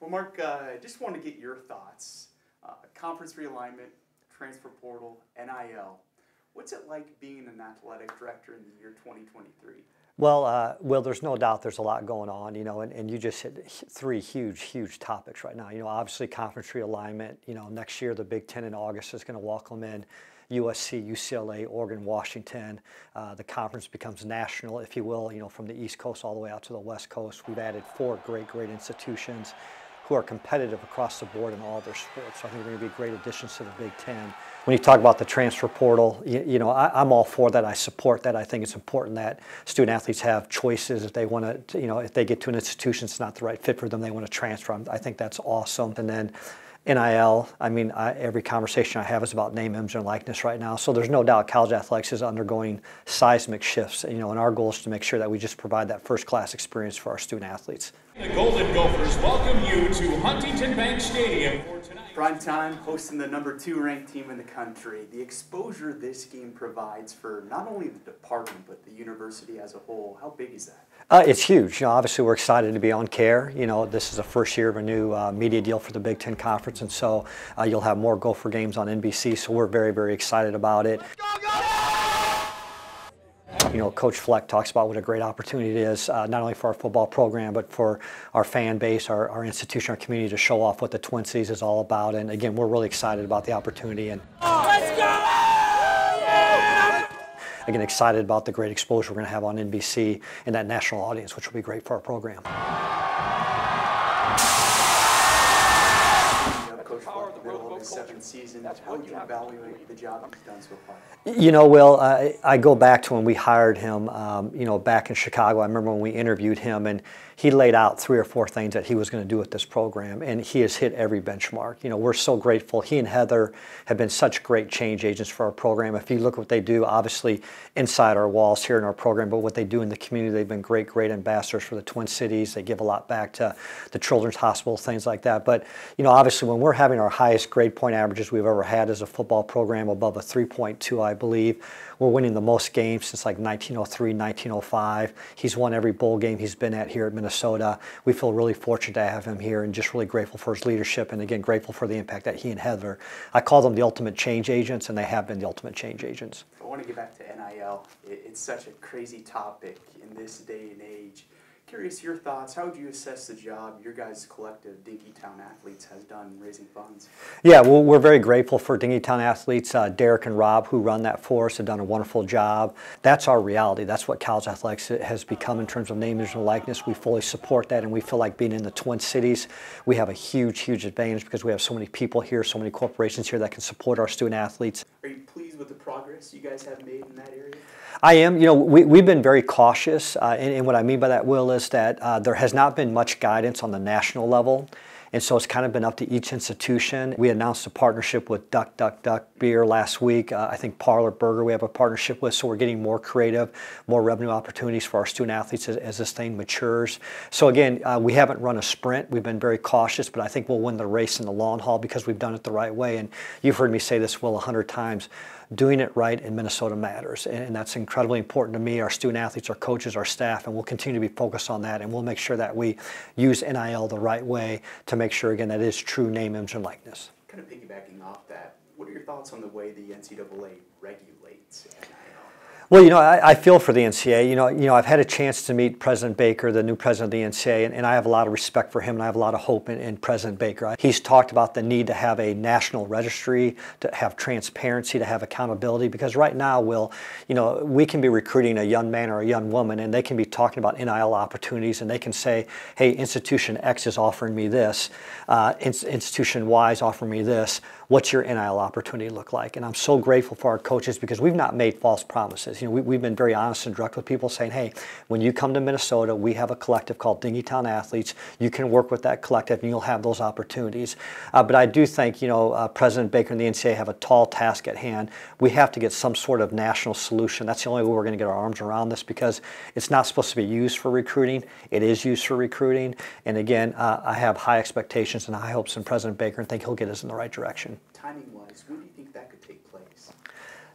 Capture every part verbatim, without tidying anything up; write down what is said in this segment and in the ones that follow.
Well, Mark, uh, I just want to get your thoughts. Uh, conference realignment, transfer portal, N I L. What's it like being an athletic director in the year twenty twenty-three? Well, uh, well, there's no doubt there's a lot going on, you know, and, and you just hit three huge, huge topics right now. You know, obviously conference realignment. You know, next year the Big Ten in August is going to welcome in U S C, U C L A, Oregon, Washington. Uh, the conference becomes national, if you will, you know, from the East Coast all the way out to the West Coast. We've added four great, great institutions who are competitive across the board in all their sports. So I think they're going to be great additions to the Big Ten. When you talk about the transfer portal, you, you know, I, I'm all for that. I support that. I think it's important that student athletes have choices if they want to, you know, if they get to an institution that's not the right fit for them, they want to transfer. I think that's awesome. And then N I L, I mean, I, every conversation I have is about name, image, and likeness right now. So there's no doubt college athletics is undergoing seismic shifts, you know, and our goal is to make sure that we just provide that first-class experience for our student athletes. The Golden Gophers welcome you to Huntington Bank Stadium for tonight. Prime time, hosting the number two ranked team in the country. The exposure this game provides for not only the department, but the university as a whole, how big is that? Uh, it's huge. You know, obviously, we're excited to be on CARE. You know, this is the first year of a new uh, media deal for the Big Ten Conference, and so uh, you'll have more Gopher games on N B C. So we're very, very excited about it. You know, Coach Fleck talks about what a great opportunity it is, uh, not only for our football program, but for our fan base, our, our institution, our community to show off what the Twin Cities is all about. And again, we're really excited about the opportunity. And let's go! Again, excited about the great exposure we're going to have on N B C and that national audience, which will be great for our program. Coach Fleck, the middle of his seventh season, how do you evaluate the job he's done so far? You know, Will, I, I go back to when we hired him, um, you know, back in Chicago. I remember when we interviewed him, and he laid out three or four things that he was going to do with this program, and he has hit every benchmark. You know, we're so grateful. He and Heather have been such great change agents for our program. If you look at what they do, obviously inside our walls here in our program, but what they do in the community, they've been great, great ambassadors for the Twin Cities. They give a lot back to the Children's Hospital, things like that. But, you know, obviously when we're having our highest grade point averages we've ever had as a football program, above a three point two, I believe. We're winning the most games since like nineteen oh three, nineteen oh five. He's won every bowl game he's been at here at Minnesota. We feel really fortunate to have him here and just really grateful for his leadership and, again, grateful for the impact that he and Heather, I call them the ultimate change agents, and they have been the ultimate change agents. I want to get back to N I L. It's such a crazy topic in this day and age. Curious your thoughts. How would you assess the job your guys' collective Dinkytown Athletes has done raising funds? Yeah, well, we're very grateful for Dinkytown Athletes. Uh, Derek and Rob, who run that for us, have done a wonderful job. That's our reality. That's what college athletics has become in terms of name, image, and likeness. We fully support that, and we feel like being in the Twin Cities, we have a huge, huge advantage because we have so many people here, so many corporations here that can support our student athletes. Are you pleased with the progress you guys have made in that area? I am. You know, we, we've been very cautious, uh, and, and what I mean by that, Will, is that uh, there has not been much guidance on the national level, and so it's kind of been up to each institution. We announced a partnership with Duck Duck Duck Beer last week. Uh, I think Parlor Burger we have a partnership with, so we're getting more creative, more revenue opportunities for our student athletes as, as this thing matures. So again, uh, we haven't run a sprint. We've been very cautious, but I think we'll win the race in the long haul because we've done it the right way. And you've heard me say this, Will, a hundred times. Doing it right in Minnesota matters, and that's incredibly important to me, our student athletes, our coaches, our staff, and we'll continue to be focused on that, and we'll make sure that we use N I L the right way to make sure, again, that it is true name, image, and likeness. Kind of piggybacking off that, what are your thoughts on the way the N C double A regulates N I L? Well, you know, I, I feel for the N C A A. You know, you know, I've had a chance to meet President Baker, the new president of the N C A A, and, and I have a lot of respect for him, and I have a lot of hope in, in President Baker. He's talked about the need to have a national registry, to have transparency, to have accountability, because right now, Will, you know, we can be recruiting a young man or a young woman, and they can be talking about N I L opportunities, and they can say, hey, institution X is offering me this, uh, institution Y is offering me this. What's your N I L opportunity look like? And I'm so grateful for our coaches because we've not made false promises. You know, we, we've been very honest and direct with people saying, hey, when you come to Minnesota, we have a collective called Dinkytown Athletes. You can work with that collective and you'll have those opportunities. Uh, but I do think, you know, uh, President Baker and the N C A A have a tall task at hand. We have to get some sort of national solution. That's the only way we're going to get our arms around this because it's not supposed to be used for recruiting. It is used for recruiting. And again, uh, I have high expectations and high hopes in President Baker and think he'll get us in the right direction. Timing-wise, when do you think that could take place?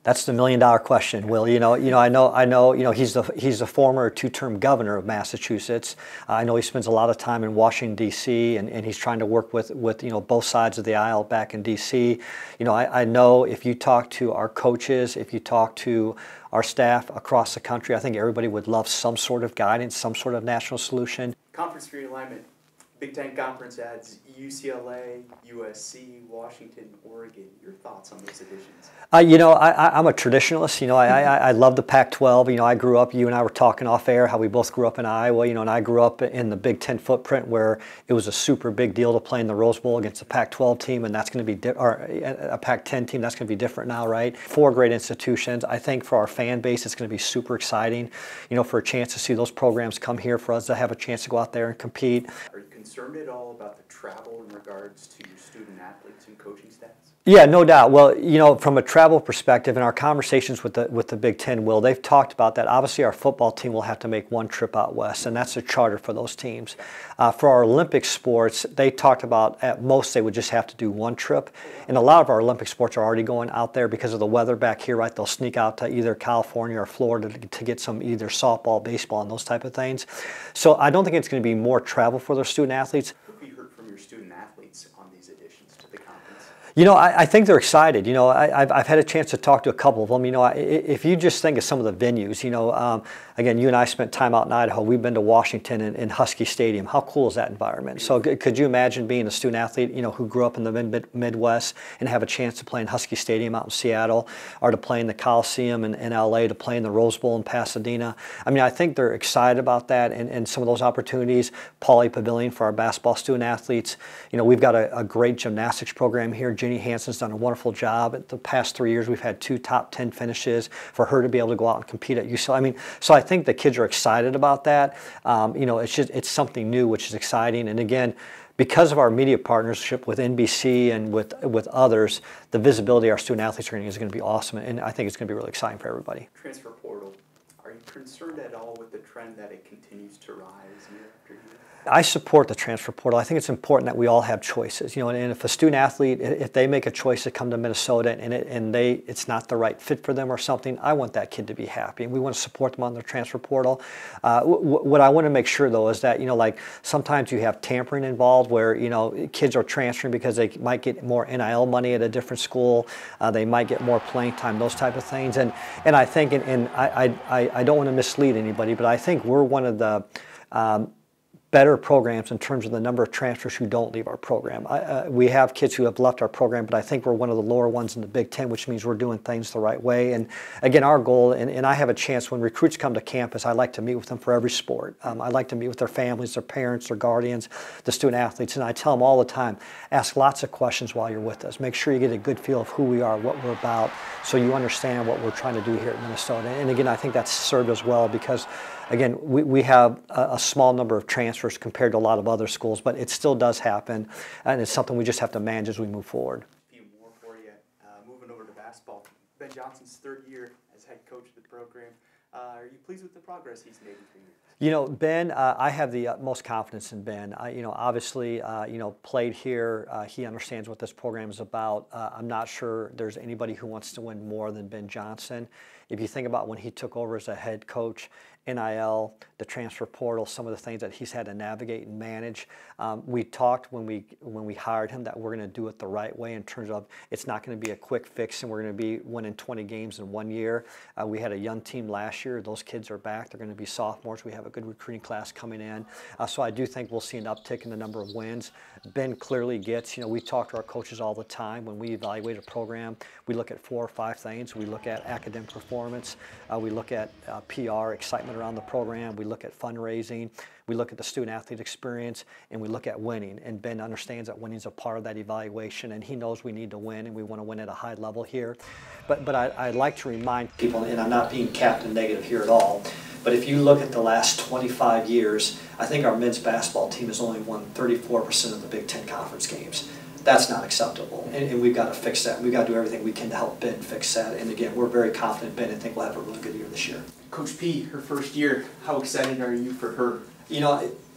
That's the million dollar question, Will. You know, you know, I know, I know, you know, he's the he's the former two-term governor of Massachusetts. Uh, I know he spends a lot of time in Washington D C and, and he's trying to work with with you know both sides of the aisle back in D C. You know, I, I know if you talk to our coaches, if you talk to our staff across the country, I think everybody would love some sort of guidance, some sort of national solution. Conference realignment. Big Ten Conference adds U C L A, U S C, Washington, Oregon. Your thoughts on those additions? Uh, you know, I, I, I'm a traditionalist. You know, I, I, I love the Pac twelve. You know, I grew up, you and I were talking off air how we both grew up in Iowa, you know, and I grew up in the Big Ten footprint where it was a super big deal to play in the Rose Bowl against a Pac twelve team, and that's going to be, di- or a Pac ten team, that's going to be different now, right? Four great institutions. I think for our fan base, it's going to be super exciting, you know, for a chance to see those programs come here, for us to have a chance to go out there and compete. Are you concerned at all about the travel in regards to your student athletes and coaching staffs? Yeah, no doubt. Well, you know, from a travel perspective, in our conversations with the with the Big Ten, Will, they've talked about that. Obviously, our football team will have to make one trip out west, and that's a charter for those teams. Uh, for our Olympic sports, they talked about at most they would just have to do one trip. And a lot of our Olympic sports are already going out there because of the weather back here, right? They'll sneak out to either California or Florida to, to get some either softball, baseball, and those type of things. So I don't think it's going to be more travel for their student athletes. What have you heard from your student athletes on these additions to the conference? You know, I, I think they're excited. You know, I, I've, I've had a chance to talk to a couple of them. You know, I, if you just think of some of the venues, you know, um, again, you and I spent time out in Idaho. We've been to Washington and, and Husky Stadium. How cool is that environment? So could you imagine being a student athlete, you know, who grew up in the mid Midwest and have a chance to play in Husky Stadium out in Seattle, or to play in the Coliseum in, in L A, to play in the Rose Bowl in Pasadena? I mean, I think they're excited about that and, and some of those opportunities. Pauley Pavilion for our basketball student athletes. You know, we've got a, a great gymnastics program here. Jenny Hansen's done a wonderful job. At the past three years, we've had two top ten finishes. For her to be able to go out and compete at U C L A, I mean, so I think the kids are excited about that. Um, you know, it's just it's something new, which is exciting. And again, because of our media partnership with N B C and with with others, the visibility our student athletes are getting is going to be awesome, and I think it's going to be really exciting for everybody. Transfer portal. Are you concerned at all with the trend that it continues to rise year after year? I support the transfer portal. I think it's important that we all have choices. You know, and, and if a student athlete, if they make a choice to come to Minnesota and it, and they it's not the right fit for them or something, I want that kid to be happy, and we want to support them on their transfer portal. Uh, w what I want to make sure though is that, you know, like sometimes you have tampering involved where, you know, kids are transferring because they might get more N I L money at a different school, uh, they might get more playing time, those type of things. And and I think, and, and I, I I don't want to mislead anybody, but I think we're one of the um, better programs in terms of the number of transfers who don't leave our program. I, uh, we have kids who have left our program, but I think we're one of the lower ones in the Big Ten, which means we're doing things the right way. And again, our goal, and, and I have a chance when recruits come to campus, I like to meet with them for every sport. Um, I like to meet with their families, their parents, their guardians, the student athletes, and I tell them all the time, ask lots of questions while you're with us. Make sure you get a good feel of who we are, what we're about, so you understand what we're trying to do here at Minnesota. And again, I think that's served us well because again, we, we have a, a small number of transfers compared to a lot of other schools, but it still does happen, and it's something we just have to manage as we move forward. A few more for you. Uh, moving over to basketball. Ben Johnson's third year as head coach of the program. Uh, are you pleased with the progress he's made in three years? You know, Ben, uh, I have the utmost confidence in Ben. I, you know, obviously, uh, you know, played here. Uh, he understands what this program is about. Uh, I'm not sure there's anybody who wants to win more than Ben Johnson. If you think about when he took over as a head coach, N I L, the transfer portal, some of the things that he's had to navigate and manage. Um, we talked when we when we hired him that we're going to do it the right way in terms of it's not going to be a quick fix and we're going to be winning twenty games in one year. Uh, we had a young team last year. Those kids are back. They're going to be sophomores. We have a good recruiting class coming in. Uh, so I do think we'll see an uptick in the number of wins. Ben clearly gets, you know, we talk to our coaches all the time. When we evaluate a program, we look at four or five things. We look at academic performance. Uh, we look at uh, P R, excitement around the program. We look at fundraising. We look at the student athlete experience, and we look at winning. And Ben understands that winning is a part of that evaluation, and he knows we need to win, and we want to win at a high level here. But but I, I'd like to remind people, and I'm not being captain negative here at all, but if you look at the last twenty-five years, I think our men's basketball team has only won thirty-four percent of the Big Ten conference games. That's not acceptable, and, and we've got to fix that. We've got to do everything we can to help Ben fix that. And again, we're very confident Ben and think we'll have a really good year this year. Coach P, her first year, how excited are you for her? You know,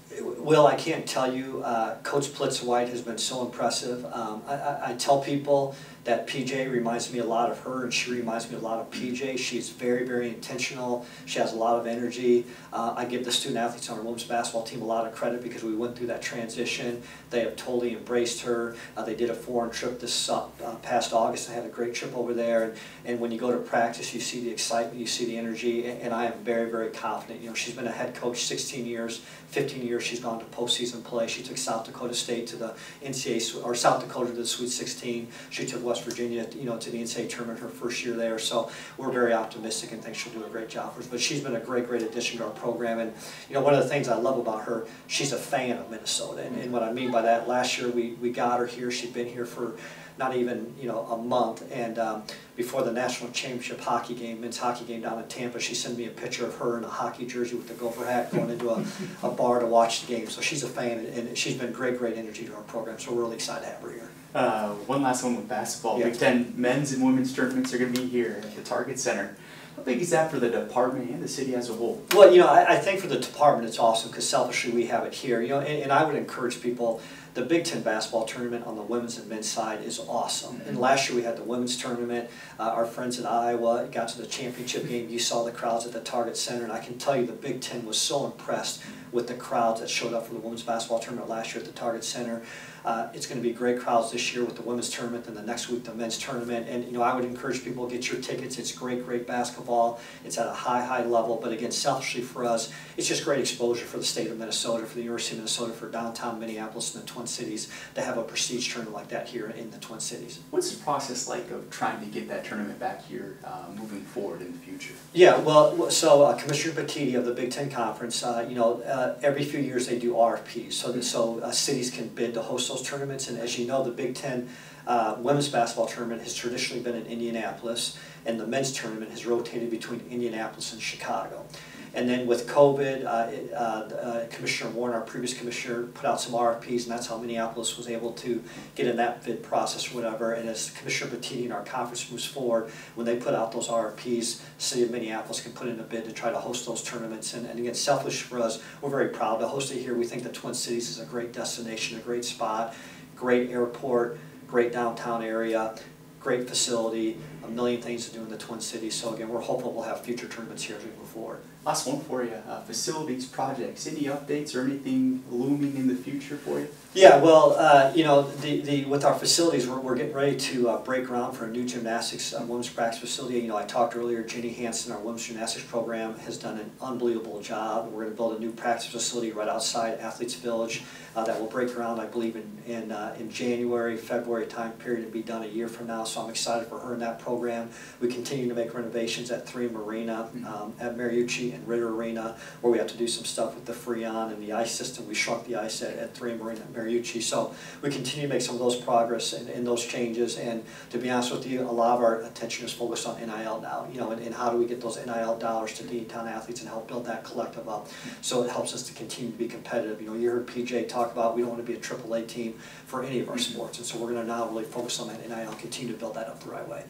Will, I can't tell you, uh, Coach Plitzwhite has been so impressive. Um, I, I, I tell people that P J reminds me a lot of her, and she reminds me a lot of P J. She's very, very intentional. She has a lot of energy. Uh, I give the student athletes on our women's basketball team a lot of credit because we went through that transition. They have totally embraced her. Uh, they did a foreign trip this uh, past August and had a great trip over there. And, and when you go to practice, you see the excitement, you see the energy, and, and I am very, very confident. You know, she's been a head coach sixteen years, fifteen years she's gone to postseason play. She took South Dakota State to the N C double A, or South Dakota to the Sweet sixteen. She took West Virginia, you know, to the N C double A tournament her first year there. So we're very optimistic and think she'll do a great job for us. But she's been a great, great addition to our program. And you know, one of the things I love about her, she's a fan of Minnesota. And, and what I mean by that, last year we we got her here. She'd been here for not even, you know, a month, and um, before the national championship hockey game, men's hockey game down in Tampa, she sent me a picture of her in a hockey jersey with the Gopher hat going into a, a bar to watch the game. So she's a fan, and, and she's been great, great energy to our program. So we're really excited to have her here. Uh, one last one with basketball. Yeah. Big Ten men's and women's tournaments are going to be here at the Target Center. How big is that for the department and the city as a whole? Well, you know, I, I think for the department it's awesome because selfishly we have it here. You know, and, and I would encourage people. The Big Ten basketball tournament on the women's and men's side is awesome. Mm-hmm. And last year we had the women's tournament. Uh, our friends in Iowa got to the championship game. You saw the crowds at the Target Center, and I can tell you the Big Ten was so impressed with the crowds that showed up for the women's basketball tournament last year at the Target Center. Uh, it's going to be great crowds this year with the women's tournament, and the next week the men's tournament. And you know, I would encourage people to get your tickets. It's great, great basketball. It's at a high, high level. But again, selfishly for us, it's just great exposure for the state of Minnesota, for the University of Minnesota, for downtown Minneapolis and the Twin Cities to have a prestige tournament like that here in the Twin Cities. What's the process like of trying to get that tournament back here uh, moving forward in the future? Yeah, well, so uh, Commissioner Petitti of the Big Ten Conference, uh, you know, uh, every few years they do R F Ps, so that so uh, cities can bid to host those tournaments. And as you know, the Big Ten uh, women's basketball tournament has traditionally been in Indianapolis, and the men's tournament has rotated between Indianapolis and Chicago. And then with COVID, uh, it, uh, uh, Commissioner Warren, our previous commissioner, put out some R F Ps, and that's how Minneapolis was able to get in that bid process or whatever. And as Commissioner Petitti and our conference moves forward, when they put out those R F Ps, the city of Minneapolis can put in a bid to try to host those tournaments. And, and again, selfish for us, we're very proud to host it here. We think the Twin Cities is a great destination, a great spot, great airport, great downtown area, great facility, a million things to do in the Twin Cities. So again, we're hopeful we'll have future tournaments here as we move forward. Last one for you, uh, facilities, projects, any updates or anything looming in the future for you? Yeah, well, uh, you know, the, the, with our facilities, we're, we're getting ready to uh, break ground for a new gymnastics uh, women's practice facility. You know, I talked earlier, Jenny Hansen, our women's gymnastics program, has done an unbelievable job. We're going to build a new practice facility right outside Athletes Village uh, that will break ground, I believe, in, in, uh, in January, February time period and be done a year from now. So I'm excited for her in that program. We continue to make renovations at three Marina, um, at Mariucci and Ritter Arena, where we have to do some stuff with the Freon and the ice system. We shrunk the ice at, at three Marina at Mariucci. So we continue to make some of those progress and, and those changes. And to be honest with you, a lot of our attention is focused on N I L now, you know, and, and how do we get those N I L dollars to D-Town athletes and help build that collective up so it helps us to continue to be competitive. You know, you heard P J talk about we don't want to be a triple A team for any of our sports. And so we're going to now really focus on that N I L, continue to build that up the right way.